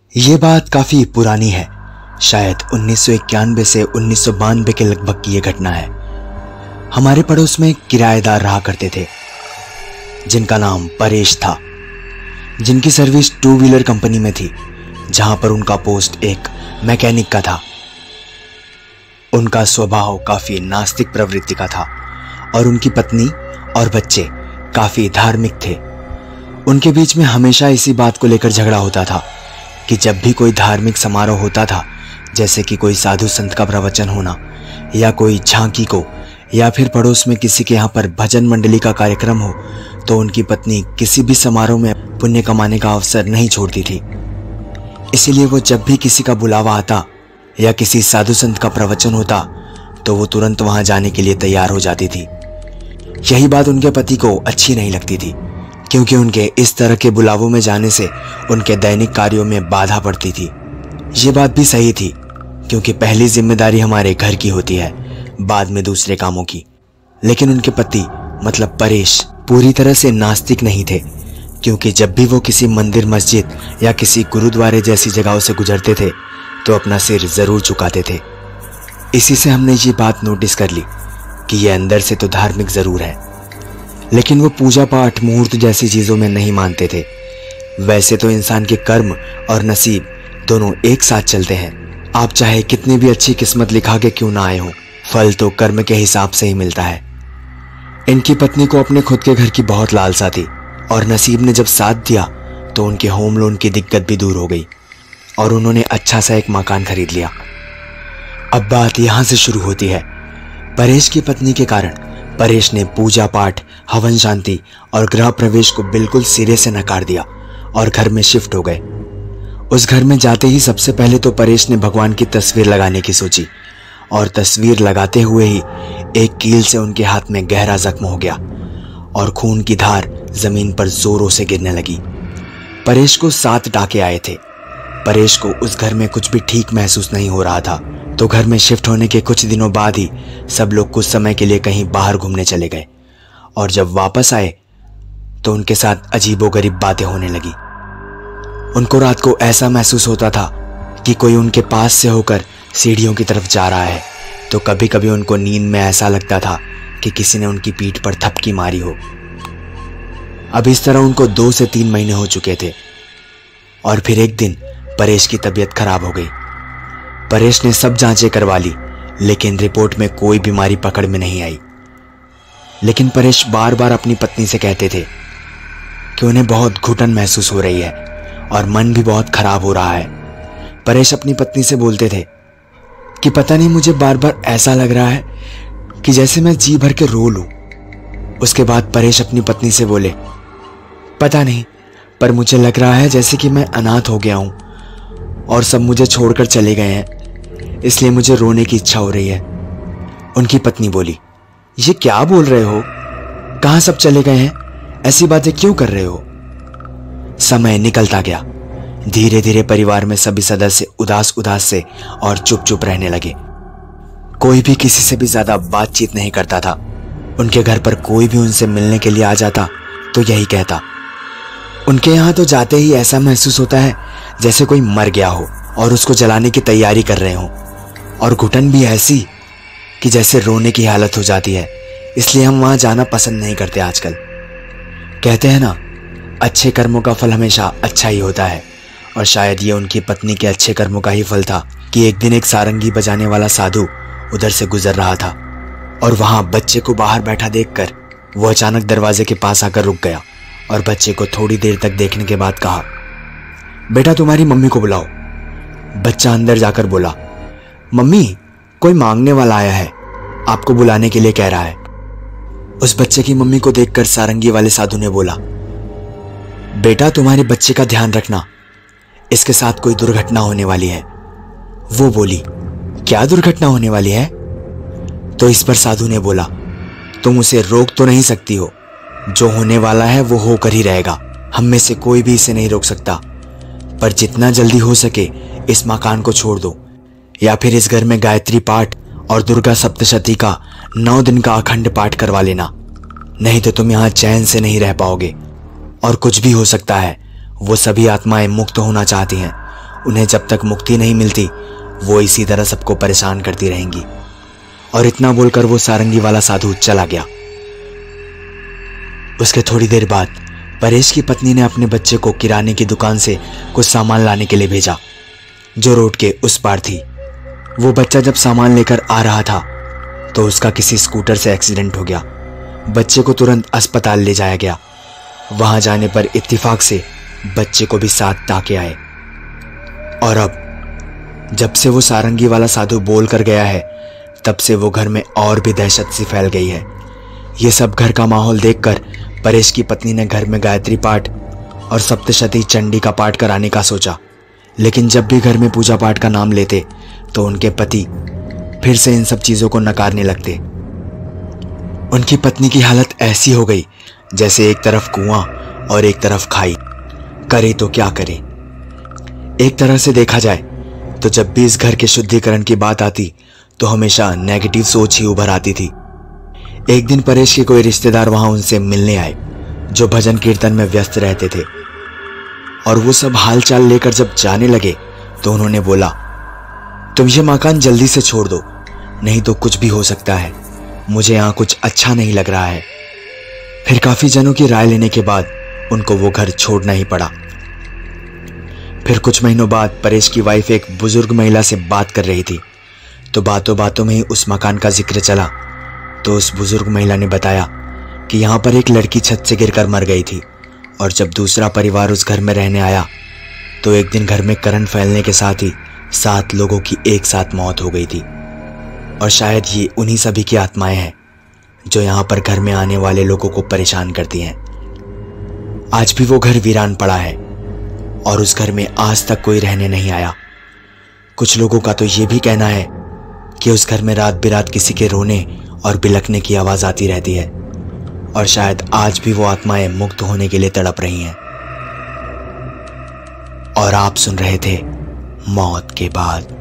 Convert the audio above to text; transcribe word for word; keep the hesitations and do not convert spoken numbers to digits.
ये बात काफ़ी पुरानी है, शायद उन्नीस सौ इक्यानवे से उन्नीस सौ बानवे के लगभग की ये घटना है। हमारे पड़ोस में किराएदार रहा करते थे जिनका नाम परेश था, जिनकी सर्विस टू व्हीलर कंपनी में थी, जहां पर उनका पोस्ट एक मैकेनिक का था। उनका स्वभाव काफ़ी नास्तिक प्रवृत्ति का था और उनकी पत्नी और बच्चे काफ़ी धार्मिक थे। उनके बीच में हमेशा इसी बात को लेकर झगड़ा होता था कि जब भी कोई धार्मिक समारोह होता था, जैसे कि कोई साधु संत का प्रवचन होना या कोई झांकी को या फिर पड़ोस में किसी के यहाँ पर भजन मंडली का कार्यक्रम हो, तो उनकी पत्नी किसी भी समारोह में पुण्य कमाने का अवसर नहीं छोड़ती थी। इसीलिए वो जब भी किसी का बुलावा आता या किसी साधु संत का प्रवचन होता तो वो तुरंत वहां जाने के लिए तैयार हो जाती थी। यही बात उनके पति को अच्छी नहीं लगती थी, क्योंकि उनके इस तरह के बुलावों में जाने से उनके दैनिक कार्यों में बाधा पड़ती थी। ये बात भी सही थी, क्योंकि पहली जिम्मेदारी हमारे घर की होती है, बाद में दूसरे कामों की। लेकिन उनके पति मतलब परेश पूरी तरह से नास्तिक नहीं थे, क्योंकि जब भी वो किसी मंदिर, मस्जिद या किसी गुरुद्वारे जैसी जगहों से गुजरते थे तो अपना सिर जरूर झुकाते थे। इसी से हमने ये बात नोटिस कर ली कि ये अंदर से तो धार्मिक जरूर है, लेकिन वो पूजा पाठ, मुहूर्त जैसी चीजों में नहीं मानते थे। वैसे तो इंसान के कर्म और नसीब दोनों एक साथ चलते हैं। आप चाहे कितनी भी अच्छी किस्मत लिखा के क्यों ना आए हो, फल तो कर्म के हिसाब से ही मिलता है। इनकी पत्नी को अपने खुद के घर की बहुत लालसा थी और नसीब ने जब साथ दिया तो उनके होम लोन की दिक्कत भी दूर हो गई और उन्होंने अच्छा सा एक मकान खरीद लिया। अब बात यहां से शुरू होती है। परेश की पत्नी के कारण परेश ने पूजा पाठ, हवन शांति और गृह प्रवेश को बिल्कुल सिरे से नकार दिया और घर में शिफ्ट हो गए। उस घर में जाते ही सबसे पहले तो परेश ने भगवान की तस्वीर लगाने की सोची और तस्वीर लगाते हुए ही एक कील से उनके हाथ में गहरा जख्म हो गया और खून की धार जमीन पर जोरों से गिरने लगी। परेश को सात टाके आए थे। परेश को उस घर में कुछ भी ठीक महसूस नहीं हो रहा था, तो घर में शिफ्ट होने के कुछ दिनों बाद ही सब लोग कुछ समय के लिए कहीं बाहर घूमने चले गए और जब वापस आए तो उनके साथ अजीबोगरीब बातें होने लगी। उनको रात को ऐसा महसूस होता था कि कोई उनके पास से होकर सीढ़ियों की तरफ जा रहा है, तो कभी कभी उनको नींद में ऐसा लगता था कि किसी ने उनकी पीठ पर थपकी मारी हो। अब इस तरह उनको दो से तीन महीने हो चुके थे और फिर एक दिन परेश की तबीयत खराब हो गई। परेश ने सब जांचें करवा ली, लेकिन रिपोर्ट में कोई बीमारी पकड़ में नहीं आई। लेकिन परेश बार बार अपनी पत्नी से कहते थे कि उन्हें बहुत घुटन महसूस हो रही है और मन भी बहुत खराब हो रहा है। परेश अपनी पत्नी से बोलते थे कि पता नहीं, मुझे बार बार ऐसा लग रहा है कि जैसे मैं जी भर के रो लूं। उसके बाद परेश अपनी पत्नी से बोले, पता नहीं, पर मुझे लग रहा है जैसे कि मैं अनाथ हो गया हूं और सब मुझे छोड़कर चले गए हैं, इसलिए मुझे रोने की इच्छा हो रही है। उनकी पत्नी बोली, ये क्या बोल रहे हो? कहां सब चले गए हैं? ऐसी बातें क्यों कर रहे हो? समय निकलता गया। धीरे धीरे परिवार में सभी सदस्य उदास उदास से और चुप चुप रहने लगे। कोई भी किसी से भी ज्यादा बातचीत नहीं करता था। उनके घर पर कोई भी उनसे मिलने के लिए आ जाता तो यही कहता। उनके यहाँ तो जाते ही ऐसा महसूस होता है जैसे कोई मर गया हो और उसको जलाने की तैयारी कर रहे हो, और घुटन भी ऐसी कि जैसे रोने की हालत हो जाती है। इसलिए हम वहां जाना पसंद नहीं करते आजकल। कहते हैं ना, अच्छे कर्मों का फल हमेशा अच्छा ही होता है, और शायद ये उनकी पत्नी के अच्छे कर्मों का ही फल था कि एक दिन एक सारंगी बजाने वाला साधु उधर से गुजर रहा था और वहां बच्चे को बाहर बैठा देखकर वो अचानक दरवाजे के पास आकर रुक गया और बच्चे को थोड़ी देर तक देखने के बाद कहा, बेटा तुम्हारी मम्मी को बुलाओ। बच्चा अंदर जाकर बोला, मम्मी, कोई मांगने वाला आया है, आपको बुलाने के लिए कह रहा है। उस बच्चे की मम्मी को देखकर सारंगी वाले साधु ने बोला, बेटा तुम्हारे बच्चे का ध्यान रखना, इसके साथ कोई दुर्घटना होने वाली है। वो बोली, क्या दुर्घटना होने वाली है? तो इस पर साधु ने बोला, तुम उसे रोक तो नहीं सकती हो, जो होने वाला है वो होकर ही रहेगा। हम में से कोई भी इसे नहीं रोक सकता, पर जितना जल्दी हो सके इस मकान को छोड़ दो, या फिर इस घर में गायत्री पाठ और दुर्गा सप्तशती का नौ दिन का अखंड पाठ करवा लेना, नहीं तो तुम यहाँ चैन से नहीं रह पाओगे। और कुछ भी हो सकता है, वो सभी आत्माएं मुक्त होना चाहती हैं उन्हें जब तक मुक्ति नहीं मिलती वो इसी तरह सबको परेशान करती रहेंगी। और इतना बोलकर वो सारंगी वाला साधु चला गया। उसके थोड़ी देर बाद परेश की पत्नी ने अपने बच्चे को किराने की दुकान से कुछ सामान लाने के लिए भेजा जो रोड के उस पार थी। वो बच्चा जब सामान लेकर आ रहा था तो उसका किसी स्कूटर से एक्सीडेंट हो गया। बच्चे को तुरंत अस्पताल ले जाया गया। वहां जाने पर इत्तेफाक से बच्चे को भी साथ टाके आए। और अब जब से वो सारंगी वाला साधु बोल कर गया है तब से वो घर में और भी दहशत सी फैल गई है। ये सब घर का माहौल देखकर परेश की पत्नी ने घर में गायत्री पाठ और सप्तशती चंडी का पाठ कराने का सोचा, लेकिन जब भी घर में पूजा पाठ का नाम लेते तो उनके पति फिर से इन सब चीजों को नकारने लगते। उनकी पत्नी की हालत ऐसी हो गई जैसे एक तरफ कुआं और एक तरफ खाई। करे तो क्या करे। एक तरह से देखा जाए तो जब भी इस घर के शुद्धिकरण की बात आती तो हमेशा नेगेटिव सोच ही उभर आती थी। एक दिन परेश के कोई रिश्तेदार वहां उनसे मिलने आए जो भजन कीर्तन में व्यस्त रहते थे, और वो सब हालचाल लेकर जब जाने लगे तो उन्होंने बोला, तुम ये मकान जल्दी से छोड़ दो, नहीं तो कुछ भी हो सकता है। मुझे यहाँ कुछ अच्छा नहीं लग रहा है। फिर काफी जनों की राय लेने के बाद उनको वो घर छोड़ना ही पड़ा। फिर कुछ महीनों बाद परेश की वाइफ एक बुजुर्ग महिला से बात कर रही थी तो बातों बातों में ही उस मकान का जिक्र चला। तो उस बुजुर्ग महिला ने बताया कि यहाँ पर एक लड़की छत से गिरकर मर गई थी, और जब दूसरा परिवार उस घर में रहने आया तो एक दिन घर में करंट फैलने के साथ ही सात लोगों की एक साथ मौत हो गई थी। और शायद ये उन्हीं सभी की आत्माएं हैं जो यहाँ पर घर में आने वाले लोगों को परेशान करती हैं। आज भी वो घर वीरान पड़ा है और उस घर में आज तक कोई रहने नहीं आया। कुछ लोगों का तो ये भी कहना है कि उस घर में रात बिरात किसी के रोने और बिलखने की आवाज आती रहती है, और शायद आज भी वो आत्माएं मुक्त होने के लिए तड़प रही हैं। और आप सुन रहे थे मौत के बाद।